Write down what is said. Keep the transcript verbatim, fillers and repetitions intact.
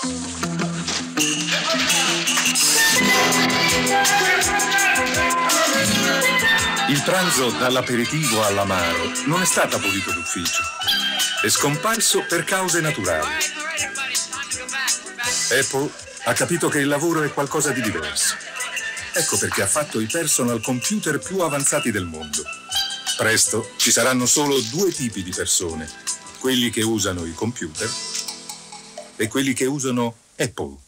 Il pranzo dall'aperitivo all'amaro non è stato abolito d'ufficio. È scomparso per cause naturali. Apple ha capito che il lavoro è qualcosa di diverso. Ecco perché ha fatto i personal computer più avanzati del mondo. Presto ci saranno solo due tipi di persone: quelli che usano i computer e quelli che usano Apple.